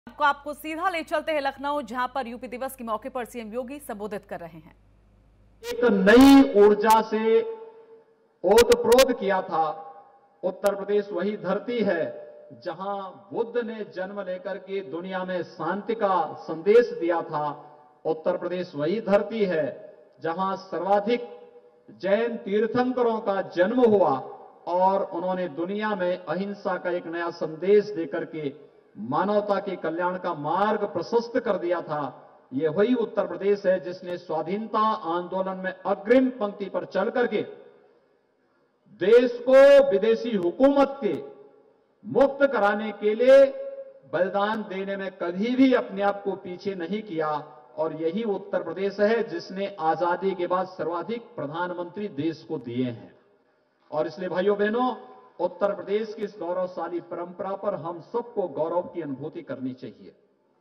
आपको सीधा ले चलते हैं लखनऊ, जहां पर यूपी दिवस के मौके पर सीएम योगी संबोधित कर रहे हैं। एक नई ऊर्जा से ओतप्रोत किया था। उत्तर प्रदेश वही धरती है जहां बुद्ध ने जन्म लेकर के दुनिया में शांति का संदेश दिया था। उत्तर प्रदेश वही धरती है जहां सर्वाधिक जैन तीर्थंकरों का जन्म हुआ और उन्होंने दुनिया में अहिंसा का एक नया संदेश देकर के मानवता के कल्याण का मार्ग प्रशस्त कर दिया था। यह वही उत्तर प्रदेश है जिसने स्वाधीनता आंदोलन में अग्रिम पंक्ति पर चल करके देश को विदेशी हुकूमत के मुक्त कराने के लिए बलिदान देने में कभी भी अपने आप को पीछे नहीं किया। और यही उत्तर प्रदेश है जिसने आजादी के बाद सर्वाधिक प्रधानमंत्री देश को दिए हैं। और इसलिए भाइयों बहनों, उत्तर प्रदेश की इस गौरवशाली परंपरा पर हम सबको गौरव की अनुभूति करनी चाहिए।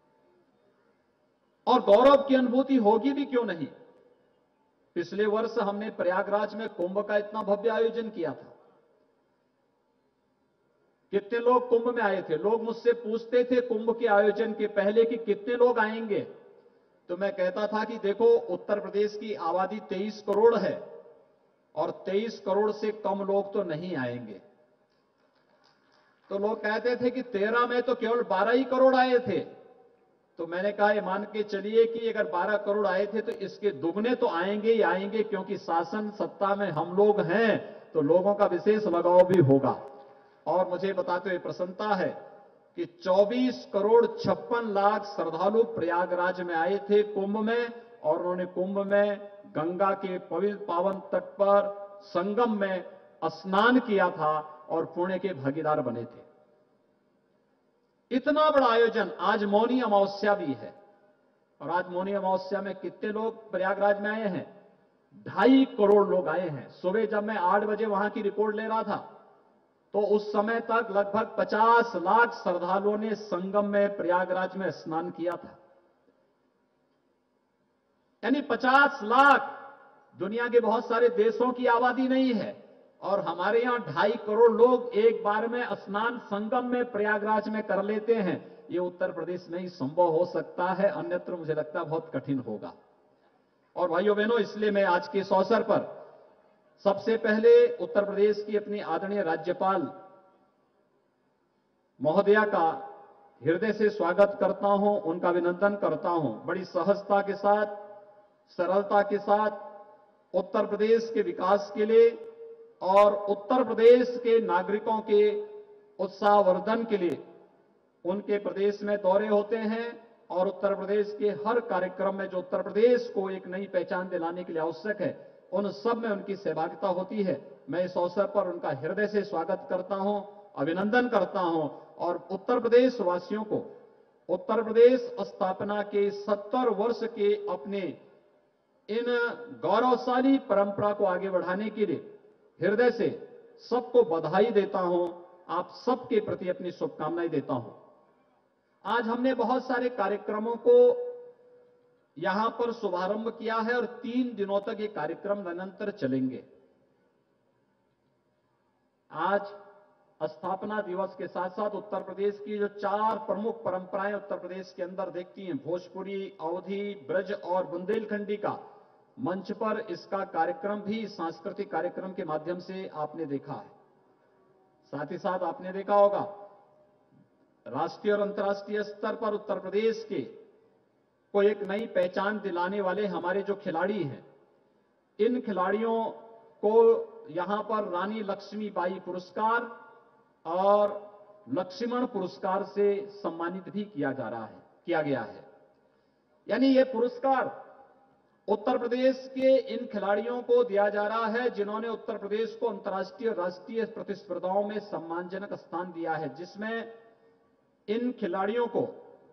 और गौरव की अनुभूति होगी भी क्यों नहीं। पिछले वर्ष हमने प्रयागराज में कुंभ का इतना भव्य आयोजन किया था। कितने लोग कुंभ में आए थे। लोग मुझसे पूछते थे कुंभ के आयोजन के पहले कि कितने लोग आएंगे, तो मैं कहता था कि देखो, उत्तर प्रदेश की आबादी 23 करोड़ है और 23 करोड़ से कम लोग तो नहीं आएंगे। तो लोग कहते थे कि 13 में तो केवल 12 ही करोड़ आए थे। तो मैंने कहा, ये मान के चलिए कि अगर 12 करोड़ आए थे तो इसके दुगने तो आएंगे ही आएंगे, क्योंकि शासन सत्ता में हम लोग हैं तो लोगों का विशेष लगाव भी होगा। और मुझे बताते हुए प्रसन्नता है कि 24 करोड़ 56 लाख श्रद्धालु प्रयागराज में आए थे कुंभ में, और उन्होंने कुंभ में गंगा के पवित्र पावन तट पर संगम में स्नान किया था और पुण्य के भागीदार बने थे। इतना बड़ा आयोजन। आज मौनी अमावस्या भी है, और आज मौनी अमावस्या में कितने लोग प्रयागराज में आए हैं? 2.5 करोड़ लोग आए हैं। सुबह जब मैं 8 बजे वहां की रिपोर्ट ले रहा था तो उस समय तक लगभग 50 लाख श्रद्धालुओं ने संगम में प्रयागराज में स्नान किया था। यानी 50 लाख दुनिया के बहुत सारे देशों की आबादी नहीं है, और हमारे यहां 2.5 करोड़ लोग एक बार में स्नान संगम में प्रयागराज में कर लेते हैं। ये उत्तर प्रदेश में ही संभव हो सकता है, अन्यत्र मुझे लगता है बहुत कठिन होगा। और भाइयों बहनों, इसलिए मैं आज के इस अवसर पर सबसे पहले उत्तर प्रदेश की अपनी आदरणीय राज्यपाल महोदया का हृदय से स्वागत करता हूं, उनका अभिनंदन करता हूं। बड़ी सहजता के साथ, सरलता के साथ उत्तर प्रदेश के विकास के लिए और उत्तर प्रदेश के नागरिकों के उत्साहवर्धन के लिए उनके प्रदेश में दौरे होते हैं, और उत्तर प्रदेश के हर कार्यक्रम में जो उत्तर प्रदेश को एक नई पहचान दिलाने के लिए आवश्यक है, उन सब में उनकी सहभागिता होती है। मैं इस अवसर पर उनका हृदय से स्वागत करता हूं, अभिनंदन करता हूं, और उत्तर प्रदेश वासियों को उत्तर प्रदेश स्थापना के 70 वर्ष के अपने इन गौरवशाली परंपरा को आगे बढ़ाने के लिए हृदय से सबको बधाई देता हूं। आप सबके प्रति अपनी शुभकामनाएं देता हूं। आज हमने बहुत सारे कार्यक्रमों को यहां पर शुभारंभ किया है, और 3 दिनों तक ये कार्यक्रम निरंतर चलेंगे। आज स्थापना दिवस के साथ साथ उत्तर प्रदेश की जो 4 प्रमुख परंपराएं उत्तर प्रदेश के अंदर देखती हैं, भोजपुरी, अवधी, ब्रज और बुंदेलखंडी का, मंच पर इसका कार्यक्रम भी सांस्कृतिक कार्यक्रम के माध्यम से आपने देखा है। साथ ही साथ आपने देखा होगा राष्ट्रीय और अंतर्राष्ट्रीय स्तर पर उत्तर प्रदेश के को एक नई पहचान दिलाने वाले हमारे जो खिलाड़ी हैं, इन खिलाड़ियों को यहां पर रानी लक्ष्मीबाई पुरस्कार और लक्ष्मण पुरस्कार से सम्मानित भी किया गया है। यानी ये पुरस्कार उत्तर प्रदेश के इन खिलाड़ियों को दिया जा रहा है जिन्होंने उत्तर प्रदेश को अंतर्राष्ट्रीय और राष्ट्रीय प्रतिस्पर्धाओं में सम्मानजनक स्थान दिया है, जिसमें इन खिलाड़ियों को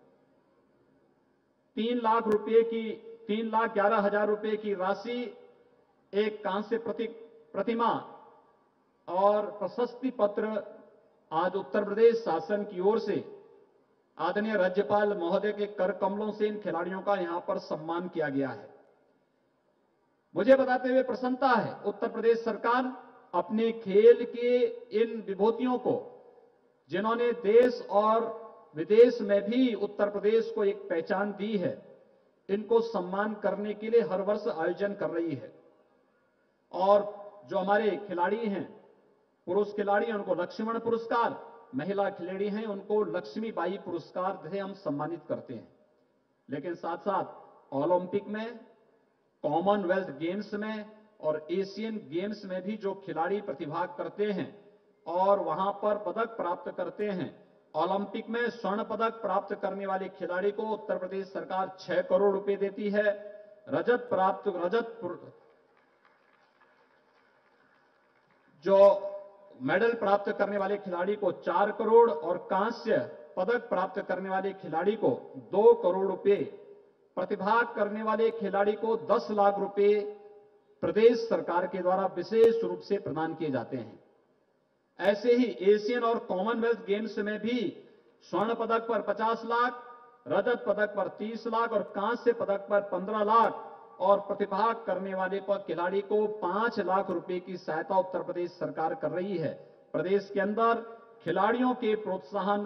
3,11,000 रुपए की राशि, एक कांस्य प्रतिमा और प्रशस्ति पत्र आज उत्तर प्रदेश शासन की ओर से आदरणीय राज्यपाल महोदय के कर कमलों से इन खिलाड़ियों का यहां पर सम्मान किया गया है। मुझे बताते हुए प्रसन्नता है, उत्तर प्रदेश सरकार अपने खेल के इन विभूतियों को, जिन्होंने देश और विदेश में भी उत्तर प्रदेश को एक पहचान दी है। इनको सम्मान करने के लिए हर वर्ष आयोजन कर रही है। और जो हमारे खिलाड़ी हैं, पुरुष खिलाड़ी हैं, उनको लक्ष्मण पुरस्कार, महिला खिलाड़ी हैं उनको लक्ष्मीबाई पुरस्कार से हम सम्मानित करते हैं। लेकिन साथ साथ ओलंपिक में, कॉमनवेल्थ गेम्स में और एशियन गेम्स में भी जो खिलाड़ी प्रतिभाग करते हैं और वहां पर पदक प्राप्त करते हैं, ओलंपिक में स्वर्ण पदक प्राप्त करने वाले खिलाड़ी को उत्तर प्रदेश सरकार 6 करोड़ रुपए देती है। जो मेडल प्राप्त करने वाले खिलाड़ी को 4 करोड़ और कांस्य पदक प्राप्त करने वाले खिलाड़ी को 2 करोड़ रुपए, प्रतिभाग करने वाले खिलाड़ी को 10 लाख रुपए प्रदेश सरकार के द्वारा विशेष रूप से प्रदान किए जाते हैं। ऐसे ही एशियन और कॉमनवेल्थ गेम्स में भी स्वर्ण पदक पर 50 लाख, रजत पदक पर 30 लाख और कांस्य पदक पर 15 लाख और प्रतिभाग करने वाले पर खिलाड़ी को 5 लाख रुपए की सहायता उत्तर प्रदेश सरकार कर रही है। प्रदेश के अंदर खिलाड़ियों के प्रोत्साहन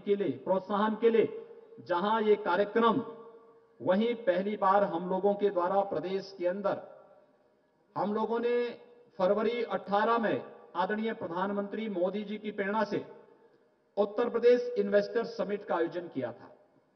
के लिए जहां ये कार्यक्रम, वहीं पहली बार हम लोगों के द्वारा प्रदेश के अंदर हम लोगों ने फरवरी 18 में आदरणीय प्रधानमंत्री मोदी जी की प्रेरणा से उत्तर प्रदेश इन्वेस्टर समिट का आयोजन किया था।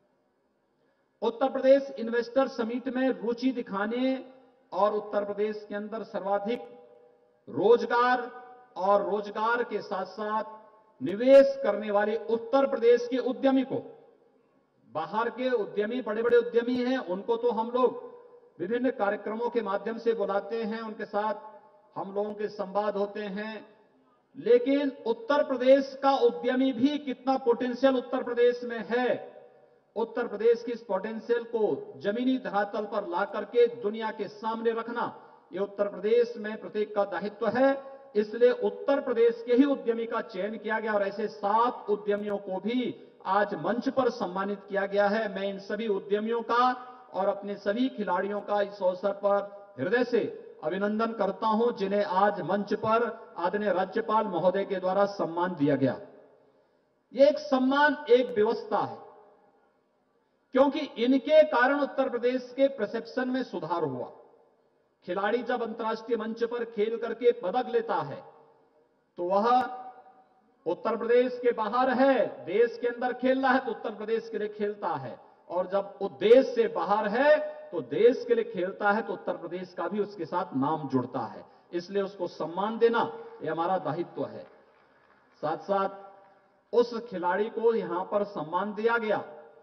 उत्तर प्रदेश इन्वेस्टर समिट में रुचि दिखाने और उत्तर प्रदेश के अंदर सर्वाधिक रोजगार और रोजगार के साथ साथ निवेश करने वाले उत्तर प्रदेश के उद्यमी को, बाहर के उद्यमी, बड़े बड़े उद्यमी हैं, उनको तो हम लोग विभिन्न कार्यक्रमों के माध्यम से बुलाते हैं, उनके साथ हम लोगों के संवाद होते हैं, लेकिन उत्तर प्रदेश का उद्यमी भी कितना पोटेंशियल उत्तर प्रदेश में है, उत्तर प्रदेश की इस पोटेंशियल को जमीनी धरातल पर ला करके दुनिया के सामने रखना, ये उत्तर प्रदेश में प्रत्येक का दायित्व है। इसलिए उत्तर प्रदेश के ही उद्यमी का चयन किया गया और ऐसे 7 उद्यमियों को भी आज मंच पर सम्मानित किया गया है। मैं इन सभी उद्यमियों का और अपने सभी खिलाड़ियों का इस अवसर पर हृदय से अभिनंदन करता हूं, जिन्हें आज मंच पर आदरणीय राज्यपाल महोदय के द्वारा सम्मान दिया गया। यह एक सम्मान, एक व्यवस्था है, क्योंकि इनके कारण उत्तर प्रदेश के परसेप्शन में सुधार हुआ। खिलाड़ी जब अंतर्राष्ट्रीय मंच पर खेल करके पदक लेता है तो वह उत्तर प्रदेश के बाहर है, देश के अंदर खेल रहा है तो उत्तर प्रदेश के लिए खेलता है, और जब वो देश से बाहर है तो देश के लिए खेलता है तो उत्तर प्रदेश का भी उसके साथ नाम जुड़ता है। इसलिए उसको सम्मान देना ये हमारा दायित्व है। साथ साथ उस खिलाड़ी को यहां पर सम्मान दिया गया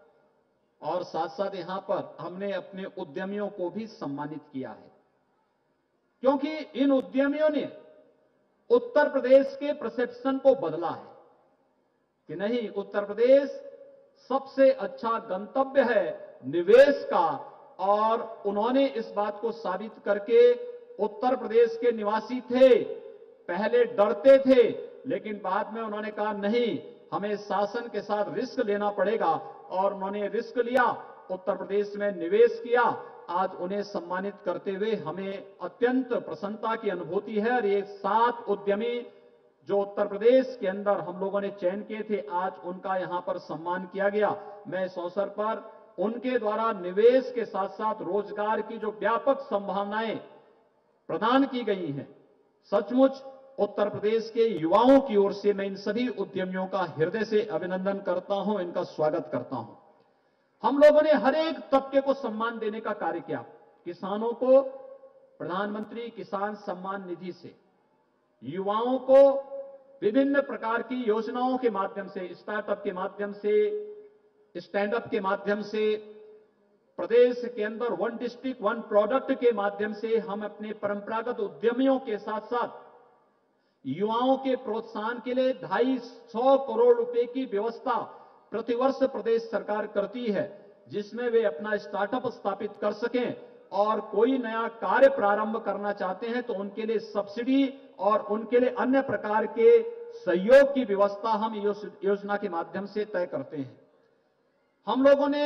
और साथ साथ यहां पर हमने अपने उद्यमियों को भी सम्मानित किया है, क्योंकि इन उद्यमियों ने उत्तर प्रदेश के परसेप्शन को बदला है कि नहीं, उत्तर प्रदेश सबसे अच्छा गंतव्य है निवेश का, और उन्होंने इस बात को साबित करके, उत्तर प्रदेश के निवासी थे, पहले डरते थे, लेकिन बाद में उन्होंने कहा नहीं, हमें शासन के साथ रिस्क लेना पड़ेगा, और उन्होंने रिस्क लिया, उत्तर प्रदेश में निवेश किया। आज उन्हें सम्मानित करते हुए हमें अत्यंत प्रसन्नता की अनुभूति है। और ये 7 उद्यमी जो उत्तर प्रदेश के अंदर हम लोगों ने चयन किए थे, आज उनका यहां पर सम्मान किया गया। मैं इस अवसर पर उनके द्वारा निवेश के साथ साथ रोजगार की जो व्यापक संभावनाएं प्रदान की गई हैं, सचमुच उत्तर प्रदेश के युवाओं की ओर से मैं इन सभी उद्यमियों का हृदय से अभिनंदन करता हूं, इनका स्वागत करता हूं। हम लोगों ने हर एक तबके को सम्मान देने का कार्य किया। किसानों को प्रधानमंत्री किसान सम्मान निधि से, युवाओं को विभिन्न प्रकार की योजनाओं के माध्यम से, स्टार्टअप के माध्यम से, स्टैंड अप के माध्यम से, प्रदेश के अंदर 1 डिस्ट्रिक्ट 1 प्रोडक्ट के माध्यम से हम अपने परंपरागत उद्यमियों के साथ साथ युवाओं के प्रोत्साहन के लिए 250 करोड़ रुपए की व्यवस्था प्रतिवर्ष प्रदेश सरकार करती है, जिसमें वे अपना स्टार्टअप स्थापित कर सकें, और कोई नया कार्य प्रारंभ करना चाहते हैं तो उनके लिए सब्सिडी और उनके लिए अन्य प्रकार के सहयोग की व्यवस्था हम योजना के माध्यम से तय करते हैं। हम लोगों ने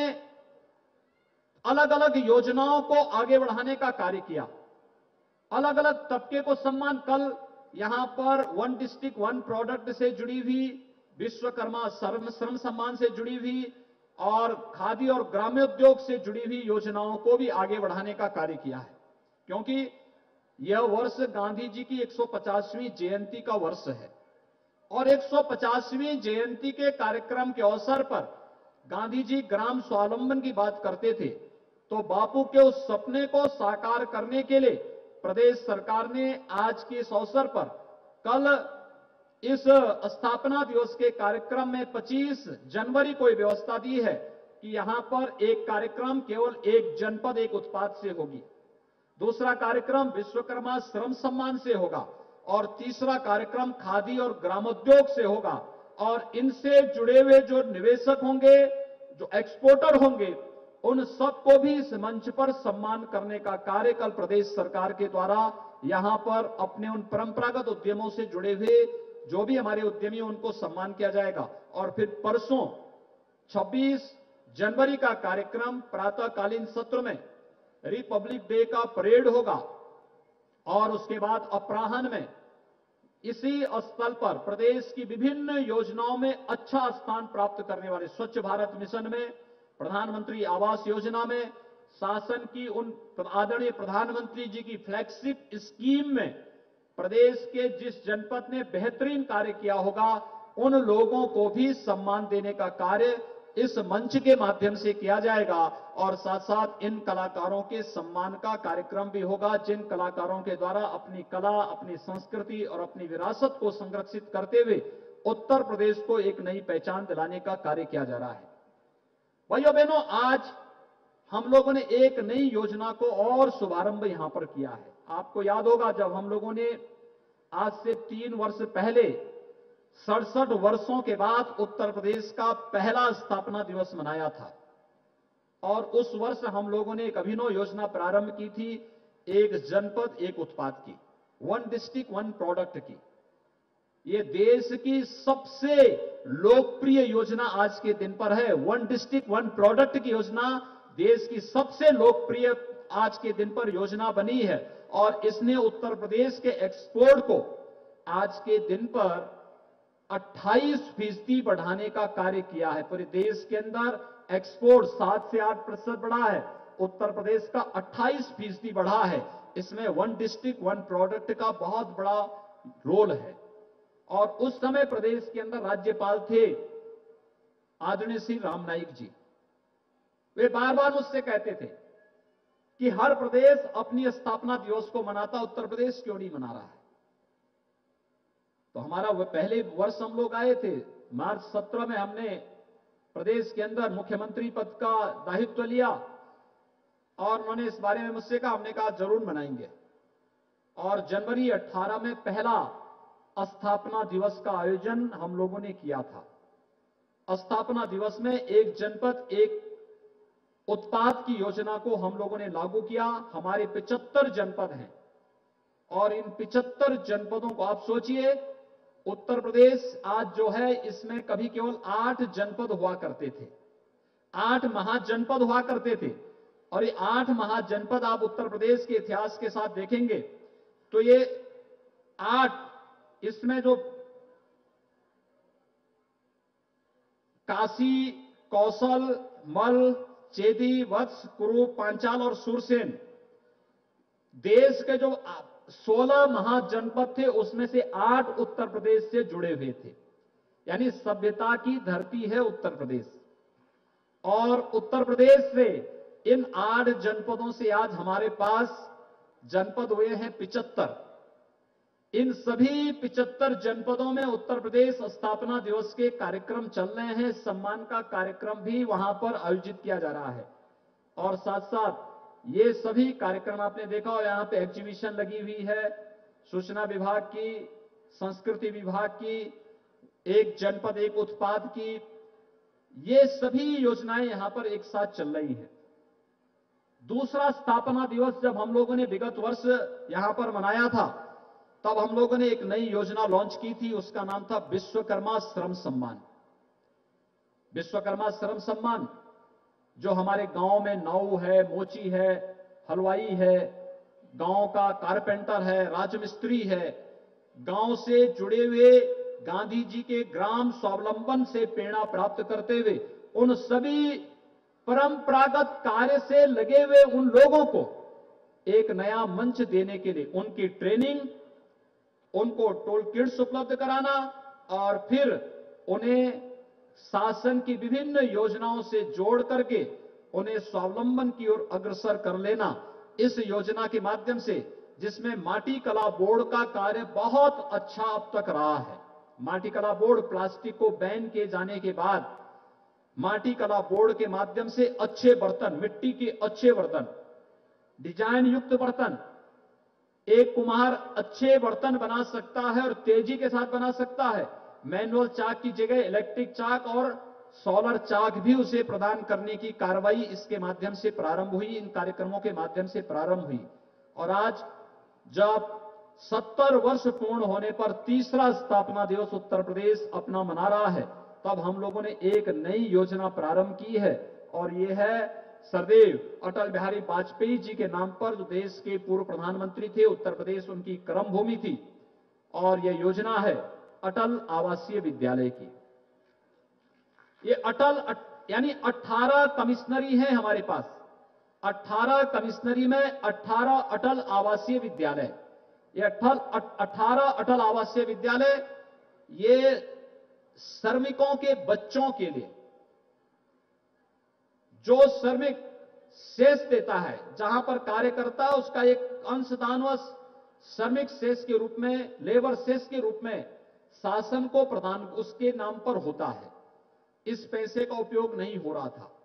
अलग अलग योजनाओं को आगे बढ़ाने का कार्य किया, अलग अलग तबके को सम्मान। कल यहां पर 1 डिस्ट्रिक्ट 1 प्रोडक्ट से जुड़ी हुई विश्वकर्मा श्रम सम्मान से जुड़ी हुई और खादी और ग्रामोद्योग से जुड़ी हुई योजनाओं को भी आगे बढ़ाने का कार्य किया है, क्योंकि यह वर्ष गांधी जी की 150वीं जयंती का वर्ष है और 150वीं जयंती के कार्यक्रम के अवसर पर गांधी जी ग्राम स्वावलंबन की बात करते थे। तो बापू के उस सपने को साकार करने के लिए प्रदेश सरकार ने आज के इस अवसर पर कल इस स्थापना दिवस के कार्यक्रम में 25 जनवरी को व्यवस्था दी है कि यहां पर एक कार्यक्रम केवल एक जनपद एक उत्पाद से होगी, दूसरा कार्यक्रम विश्वकर्मा श्रम सम्मान से होगा और तीसरा कार्यक्रम खादी और ग्रामोद्योग से होगा। और इनसे जुड़े हुए जो निवेशक होंगे, जो एक्सपोर्टर होंगे, उन सबको भी इस मंच पर सम्मान करने का कार्य कल प्रदेश सरकार के द्वारा यहां पर अपने उन परंपरागत उद्यमों से जुड़े हुए जो भी हमारे उद्यमी उनको सम्मान किया जाएगा। और फिर परसों 26 जनवरी का कार्यक्रम प्रातःकालीन सत्र में रिपब्लिक डे का परेड होगा और उसके बाद अपराह्न में इसी स्थल पर प्रदेश की विभिन्न योजनाओं में अच्छा स्थान प्राप्त करने वाले स्वच्छ भारत मिशन में, प्रधानमंत्री आवास योजना में, शासन की उन आदरणीय प्रधानमंत्री जी की फ्लैगशिप स्कीम में प्रदेश के जिस जनपद ने बेहतरीन कार्य किया होगा उन लोगों को भी सम्मान देने का कार्य इस मंच के माध्यम से किया जाएगा। और साथ साथ इन कलाकारों के सम्मान का कार्यक्रम भी होगा, जिन कलाकारों के द्वारा अपनी कला, अपनी संस्कृति और अपनी विरासत को संरक्षित करते हुए उत्तर प्रदेश को एक नई पहचान दिलाने का कार्य किया जा रहा है। भाइयों बहनों, आज हम लोगों ने एक नई योजना को और शुभारंभ यहां पर किया है। आपको याद होगा जब हम लोगों ने आज से 3 वर्ष पहले 67 वर्षों के बाद उत्तर प्रदेश का पहला स्थापना दिवस मनाया था और उस वर्ष हम लोगों ने एक अभिनव योजना प्रारंभ की थी, एक जनपद एक उत्पाद की, 1 डिस्ट्रिक्ट 1 प्रोडक्ट की। ये देश की सबसे लोकप्रिय योजना आज के दिन पर है। 1 डिस्ट्रिक्ट 1 प्रोडक्ट की योजना देश की सबसे लोकप्रिय आज के दिन पर योजना बनी है और इसने उत्तर प्रदेश के एक्सपोर्ट को आज के दिन पर 28% बढ़ाने का कार्य किया है। पूरे देश के अंदर एक्सपोर्ट 7 से 8% बढ़ा है, उत्तर प्रदेश का 28% बढ़ा है। इसमें 1 डिस्ट्रिक्ट 1 प्रोडक्ट का बहुत बड़ा रोल है। और उस समय प्रदेश के अंदर राज्यपाल थे आदरणीय श्री राम नाईक जी। वे बार बार मुझसे कहते थे कि हर प्रदेश अपनी स्थापना दिवस को मनाता, उत्तर प्रदेश क्यों नहीं मना रहा है। तो हमारा वो पहले वर्ष हम लोग आए थे, मार्च 17 में हमने प्रदेश के अंदर मुख्यमंत्री पद का दायित्व लिया और उन्होंने इस बारे में मुझसे कहा, हमने कहा जरूर मनाएंगे। और जनवरी 18 में पहला स्थापना दिवस का आयोजन हम लोगों ने किया था। स्थापना दिवस में एक जनपद एक उत्पाद की योजना को हम लोगों ने लागू किया। हमारे 75 जनपद हैं और इन 75 जनपदों को आप सोचिए, उत्तर प्रदेश आज जो है इसमें कभी केवल 8 जनपद हुआ करते थे, 8 महाजनपद हुआ करते थे। और ये 8 महाजनपद आप उत्तर प्रदेश के इतिहास के साथ देखेंगे तो ये 8, इसमें जो काशी, कौशल, मल, चेदी, वत्स, कुरु, पांचाल और सुरसेन, देश के जो 16 महाजनपद थे उसमें से 8 उत्तर प्रदेश से जुड़े हुए थे। यानी सभ्यता की धरती है उत्तर प्रदेश। और उत्तर प्रदेश से इन 8 जनपदों से आज हमारे पास जनपद हुए हैं 75। इन सभी 75 जनपदों में उत्तर प्रदेश स्थापना दिवस के कार्यक्रम चल रहे हैं। सम्मान का कार्यक्रम भी वहां पर आयोजित किया जा रहा है। और साथ साथ ये सभी कार्यक्रम आपने देखा हो, यहां पे एग्जीबिशन लगी हुई है, सूचना विभाग की, संस्कृति विभाग की, एक जनपद एक उत्पाद की, ये सभी योजनाएं यहां पर एक साथ चल रही हैं। दूसरा स्थापना दिवस जब हम लोगों ने विगत वर्ष यहां पर मनाया था तब हम लोगों ने एक नई योजना लॉन्च की थी, उसका नाम था विश्वकर्मा श्रम सम्मान। विश्वकर्मा श्रम सम्मान जो हमारे गांव में नाऊ है, मोची है, हलवाई है, गांव का कारपेंटर है, राजमिस्त्री है, गांव से जुड़े हुए गांधी जी के ग्राम स्वावलंबन से प्रेरणा प्राप्त करते हुए उन सभी परंपरागत कार्य से लगे हुए उन लोगों को एक नया मंच देने के लिए उनकी ट्रेनिंग, उनको टूल किट्स उपलब्ध कराना और फिर उन्हें शासन की विभिन्न योजनाओं से जोड़ करके उन्हें स्वावलंबन की ओर अग्रसर कर लेना। इस योजना के माध्यम से, जिसमें माटी कला बोर्ड का कार्य बहुत अच्छा अब तक रहा है। माटी कला बोर्ड प्लास्टिक को बैन किए जाने के बाद माटी कला बोर्ड के माध्यम से अच्छे बर्तन, मिट्टी के अच्छे बर्तन, डिजाइन युक्त बर्तन, एक कुम्हार अच्छे बर्तन बना सकता है और तेजी के साथ बना सकता है। मैनुअल चाक की जगह इलेक्ट्रिक चाक और सोलर चाक भी उसे प्रदान करने की कार्रवाई इसके माध्यम से प्रारंभ हुई, इन कार्यक्रमों के माध्यम से प्रारंभ हुई। और आज जब 70 वर्ष पूर्ण होने पर तीसरा स्थापना दिवस उत्तर प्रदेश अपना मना रहा है, तब हम लोगों ने एक नई योजना प्रारंभ की है और यह है सरदेव अटल बिहारी वाजपेयी जी के नाम पर, जो देश के पूर्व प्रधानमंत्री थे। उत्तर प्रदेश उनकी कर्म भूमि थी और यह योजना है अटल आवासीय विद्यालय की। ये अटल यानी 18 कमिश्नरी है हमारे पास। 18 कमिश्नरी में 18 अटल आवासीय विद्यालय। ये 18 अटल आवासीय विद्यालय ये श्रमिकों के बच्चों के लिए, जो श्रमिक शेष देता है, जहां पर कार्यकर्ता उसका एक अंशदानवश श्रमिक शेष के रूप में, लेबर शेष के रूप में शासन को प्रदान उसके नाम पर होता है। इस पैसे का उपयोग नहीं हो रहा था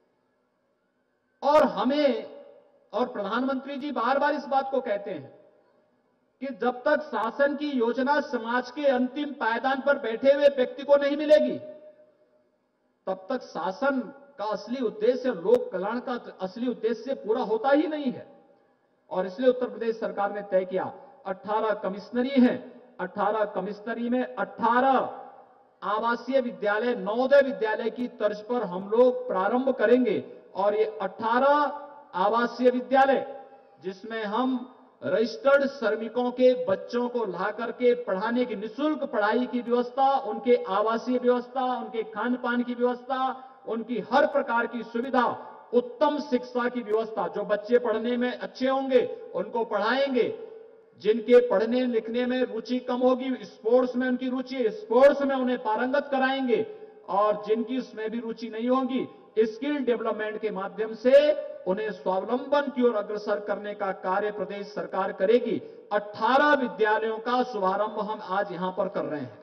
और हमें और प्रधानमंत्री जी बार बार इस बात को कहते हैं कि जब तक शासन की योजना समाज के अंतिम पायदान पर बैठे हुए व्यक्ति को नहीं मिलेगी, तब तक शासन का असली उद्देश्य, लोक कल्याण का असली उद्देश्य पूरा होता ही नहीं है। और इसलिए उत्तर प्रदेश सरकार ने तय किया 18 कमिश्नरी है। 18 कमिश्नरी में 18 आवासीय विद्यालय, नवोदय विद्यालय की तर्ज पर हम लोग प्रारंभ करेंगे। और ये 18 आवासीय विद्यालय, जिसमें हम रजिस्टर्ड श्रमिकों के बच्चों को ला करके पढ़ाने की, निःशुल्क पढ़ाई की व्यवस्था, उनके आवासीय व्यवस्था, उनके खान पान की व्यवस्था, उनकी हर प्रकार की सुविधा, उत्तम शिक्षा की व्यवस्था। जो बच्चे पढ़ने में अच्छे होंगे उनको पढ़ाएंगे, जिनके पढ़ने लिखने में रुचि कम होगी, स्पोर्ट्स में उनकी रुचि है, स्पोर्ट्स में उन्हें पारंगत कराएंगे, और जिनकी उसमें भी रुचि नहीं होगी, स्किल डेवलपमेंट के माध्यम से उन्हें स्वावलंबन की ओर अग्रसर करने का कार्य प्रदेश सरकार करेगी। 18 विद्यालयों का शुभारंभ हम आज यहां पर कर रहे हैं।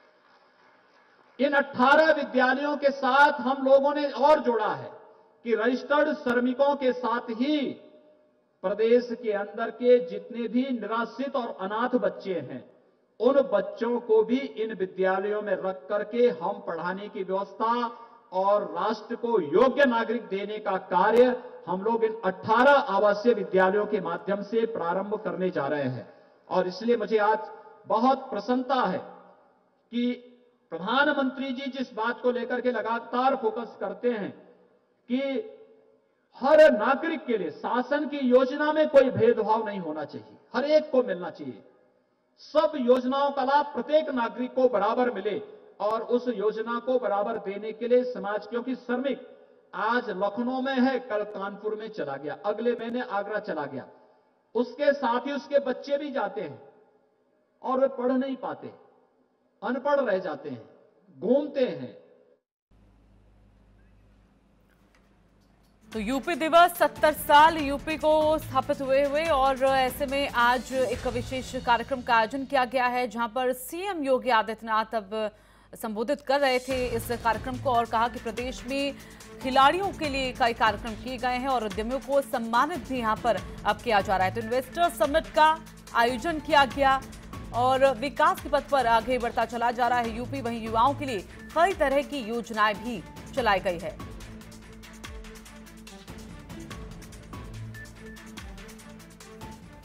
इन 18 विद्यालयों के साथ हम लोगों ने और जोड़ा है कि रजिस्टर्ड श्रमिकों के साथ ही प्रदेश के अंदर के जितने भी निराश्रित और अनाथ बच्चे हैं, उन बच्चों को भी इन विद्यालयों में रख करके हम पढ़ाने की व्यवस्था और राष्ट्र को योग्य नागरिक देने का कार्य हम लोग इन 18 आवासीय विद्यालयों के माध्यम से प्रारंभ करने जा रहे हैं। और इसलिए मुझे आज बहुत प्रसन्नता है कि प्रधानमंत्री जी जिस बात को लेकर के लगातार फोकस करते हैं कि हर नागरिक के लिए शासन की योजना में कोई भेदभाव नहीं होना चाहिए, हर एक को मिलना चाहिए, सब योजनाओं का लाभ प्रत्येक नागरिक को बराबर मिले। और उस योजना को बराबर देने के लिए समाज, क्योंकि श्रमिक आज लखनऊ में है, कल कानपुर में चला गया, अगले महीने आगरा चला गया, उसके साथ ही उसके बच्चे भी जाते हैं और वे पढ़ नहीं पाते, अनपढ़ रह जाते हैं, घूमते हैं। तो यूपी दिवस 70 साल यूपी को स्थापित हुए और ऐसे में आज एक विशेष कार्यक्रम का आयोजन किया गया है, जहां पर सीएम योगी आदित्यनाथ अब संबोधित कर रहे थे इस कार्यक्रम को और कहा कि प्रदेश में खिलाड़ियों के लिए कई कार्यक्रम किए गए हैं और उद्यमियों को सम्मानित भी यहां पर अब किया जा रहा है। तो इन्वेस्टर समिट का आयोजन किया गया और विकास के पथ पर आगे बढ़ता चला जा रहा है यूपी। वहीं युवाओं के लिए कई तरह की योजनाएं भी चलाई गई है।